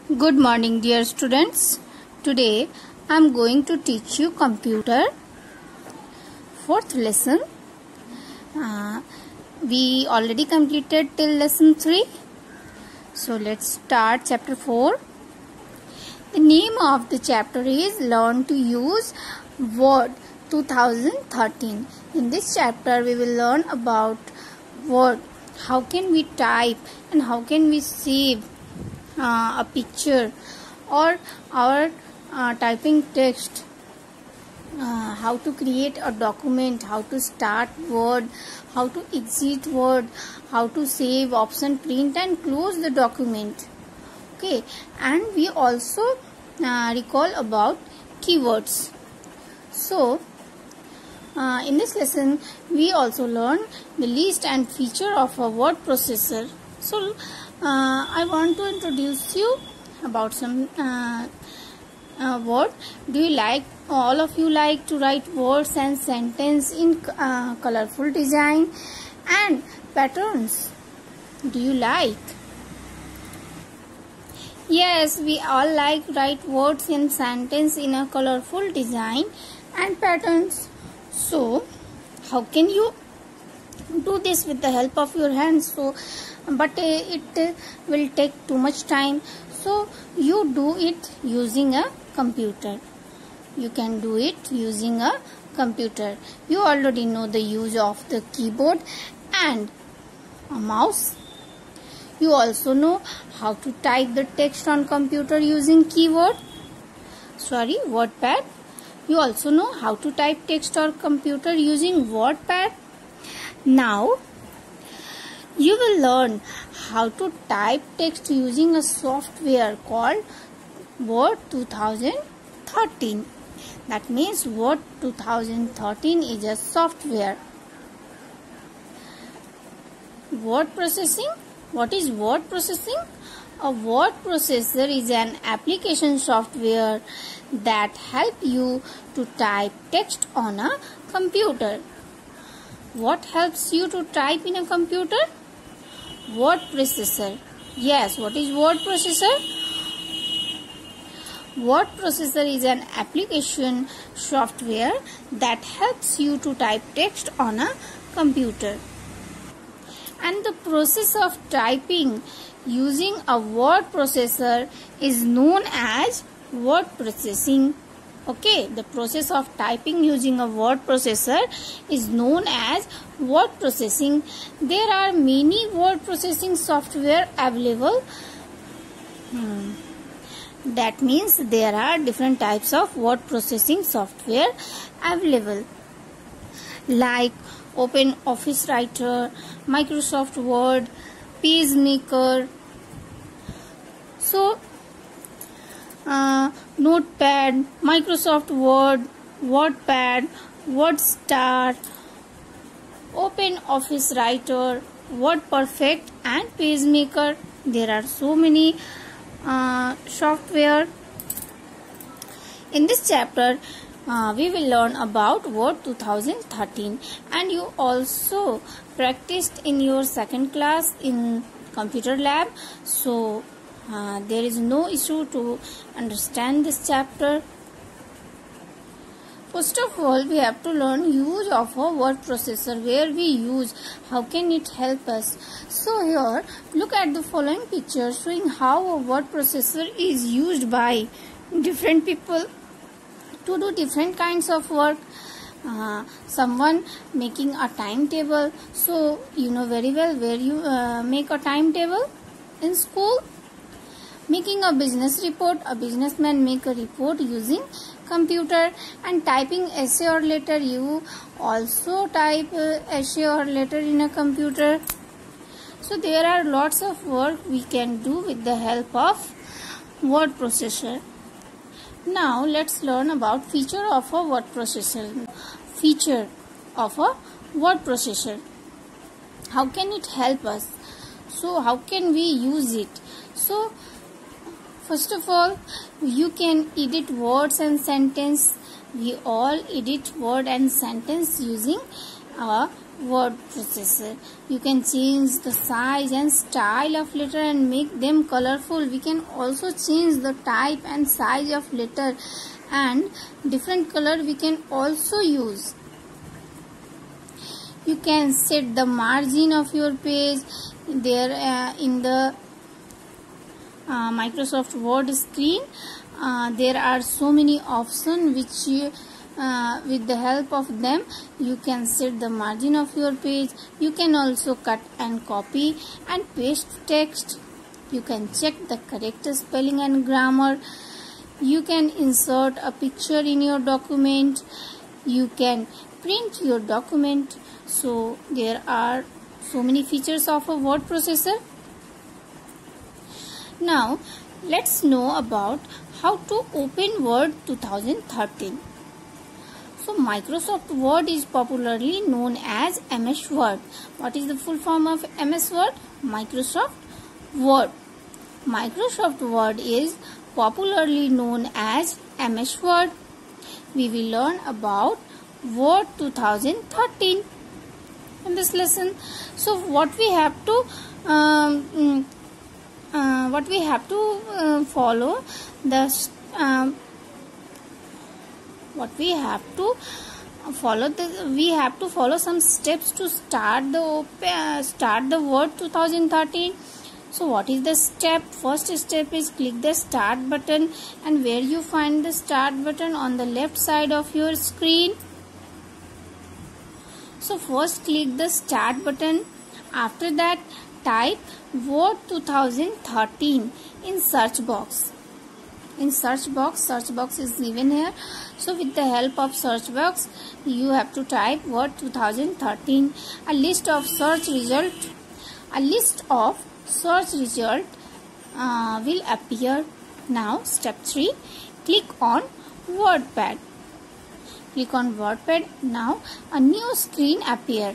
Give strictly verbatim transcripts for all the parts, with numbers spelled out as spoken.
Good morning, dear students. Today I am going to teach you computer fourth lesson. Uh, we already completed till lesson three. So let's start chapter four. The name of the chapter is Learn to Use Word twenty thirteen. In this chapter we will learn about Word. How can we type and how can we save uh, a picture or our uh, typing text, uh, how to create a document, how to start Word, how to exit Word, how to save, option, print and close the document. Okay, and we also uh, recall about keywords. So uh, in this lesson we also learn the list and feature of a word processor. So uh, I want to introduce you about some uh, uh, word. Do you like, all of you like to write words and sentence in uh, colorful design and patterns? Do you like? Yes, we all like write words and sentence in a colorful design and patterns. So how can you do this with the help of your hands? So but uh, it uh, will take too much time, so you do it using a computer. You can do it using a computer. You already know the use of the keyboard and a mouse. You also know how to type the text on computer using keyboard, sorry, WordPad. You also know how to type text on computer using WordPad. Now you will learn how to type text using a software called Word twenty thirteen. That means Word twenty thirteen is a software. Word processing. What is word processing? A word processor is an application software that help you to type text on a computer. What helps you to type in a computer? Word processor. Yes, what is word processor? Word processor is an application software that helps you to type text on a computer. And the process of typing using a word processor is known as word processing. Okay, the process of typing using a word processor is known as word processing. There are many word processing software available. Hmm. That means there are different types of word processing software available, like Open Office Writer, Microsoft Word, PageMaker, so uh, Notepad, Microsoft Word, WordPad, WordStar, Open Office Writer, WordPerfect and PageMaker. There are so many uh, software. In this chapter Uh, we will learn about Word twenty thirteen, and you also practiced in your second class in computer lab, so uh, there is no issue to understand this chapter. First of all, we have to learn use of a word processor, where we use, how can it help us. So here look at the following picture showing how a word processor is used by different people to do different kinds of work. Uh, someone making a timetable, so you know very well where you uh, make a timetable in school. Making a business report, a businessman make a report using computer. And typing essay or letter, you also type uh, essay or letter in a computer. So there are lots of work we can do with the help of word processor. Now let's learn about feature of a word processor. Feature of a word processor. How can it help us? So how can we use it? So first of all, you can edit words and sentence. We all edit word and sentence using a word processor. You can change the size and style of letter and make them colorful. We can also change the type and size of letter, and different color we can also use. You can set the margin of your page there uh, in the uh, Microsoft Word screen. Uh, there are so many options which you Uh, with the help of them you can set the margin of your page. You can also cut and copy and paste text. You can check the correct spelling and grammar. You can insert a picture in your document. You can print your document. So there are so many features of a word processor. Now let's know about how to open Word twenty thirteen. So Microsoft Word is popularly known as M S Word. What is the full form of M S Word? Microsoft Word. Microsoft Word is popularly known as M S Word. We will learn about Word twenty thirteen in this lesson. So what we have to um, uh, what we have to uh, follow the um, what we have to follow the we have to follow some steps to start the uh, start the Word twenty thirteen. So what is the step? First step is click the start button, and where you find the start button? On the left side of your screen. So first click the start button. After that type Word twenty thirteen in search box. In search box, search box is given here. So with the help of search box, you have to type Word twenty thirteen. A list of search result, a list of search result uh, will appear. Now step three, click on WordPad. Click on WordPad. Now a new screen appear.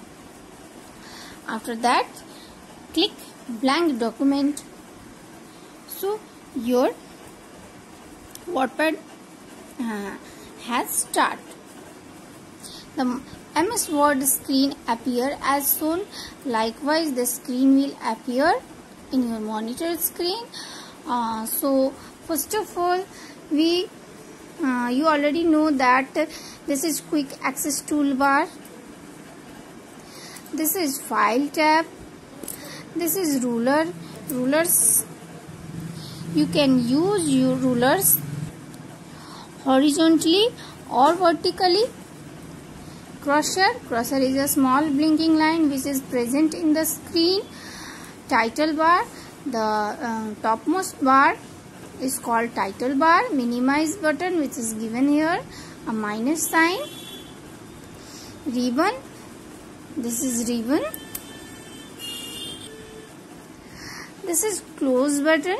After that, click blank document. So your WordPad uh, has start. The M S Word screen appear as soon. Likewise, the screen will appear in your monitor screen. Uh, so first of all, we uh, you already know that this is quick access toolbar. This is file tab. This is ruler. Rulers. You can use your rulers horizontally or vertically. Cursor. Cursor is a small blinking line which is present in the screen. Title bar. The uh, topmost bar is called title bar. Minimize button which is given here. A minus sign. Ribbon. This is ribbon. This is close button.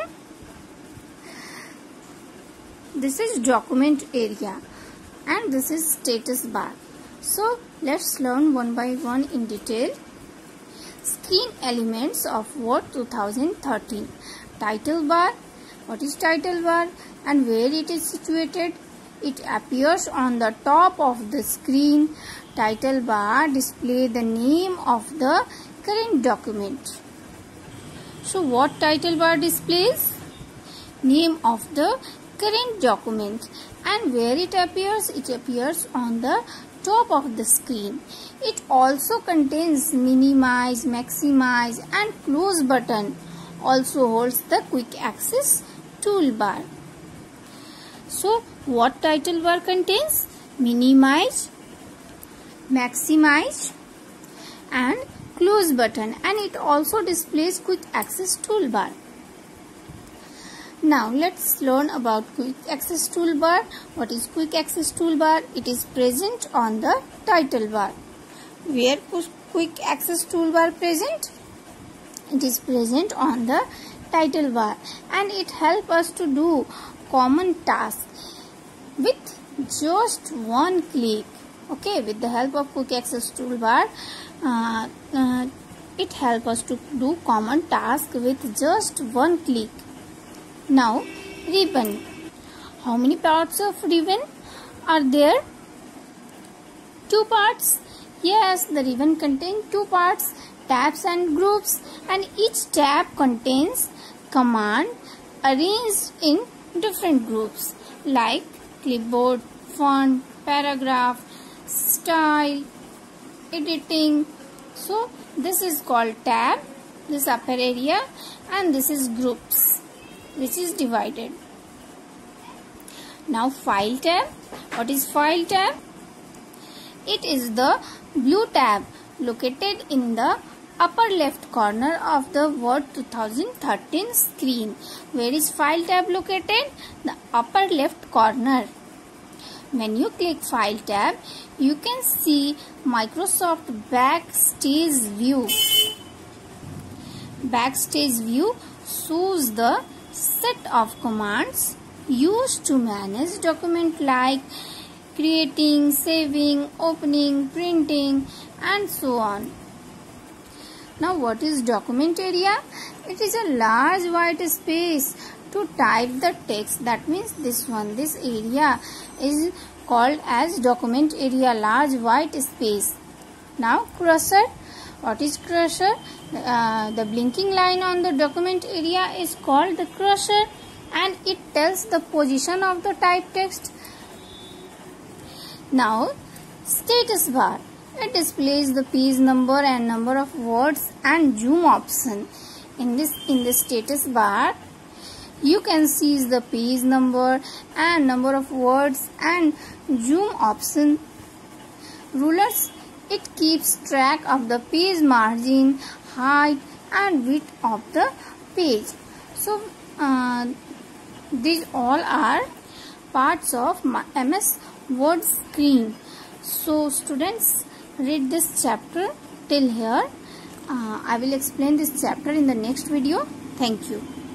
This is document area, and this is status bar. So let's learn one by one in detail. Screen elements of Word twenty thirteen. Title bar. What is title bar and where it is situated? It appears on the top of the screen. Title bar displays the name of the current document. So what title bar displays? Name of the current document. And where it appears? It appears on the top of the screen. It also contains minimize, maximize and close button. Also holds the quick access toolbar. So what title bar contains? Minimize, maximize and close button, and it also displays quick access toolbar. Now let's learn about quick access toolbar. What is quick access toolbar? It is present on the title bar. Where quick access toolbar present? It is present on the title bar, and it helps us to do common tasks with just one click. Okay, with the help of quick access toolbar, uh, uh, it helps us to do common tasks with just one click. Now, ribbon. How many parts of ribbon are there? Two parts. Yes, the ribbon contains two parts, tabs and groups, and each tab contains command arranged in different groups like clipboard, font, paragraph, style, editing. So this is called tab, this upper area, and this is groups, which is divided. Now file tab. What is file tab? It is the blue tab located in the upper left corner of the Word twenty thirteen screen. Where is file tab located? The upper left corner. When you click file tab, you can see Microsoft Backstage View. Backstage View shows the set of commands used to manage document like creating, saving, opening, printing, and so on. Now what is document area? It is a large white space to type the text. That means this one, this area is called as document area, large white space. Now cursor. What is cursor? Uh, the blinking line on the document area is called the cursor, and it tells the position of the typed text. Now status bar. It displays the page number and number of words and zoom option. In this in the status bar, you can see the page number and number of words and zoom option. Rulers. It keeps track of the page margin, height, and width of the page. So uh, these all are parts of M S Word screen. So students, read this chapter till here. Uh, I will explain this chapter in the next video. Thank you.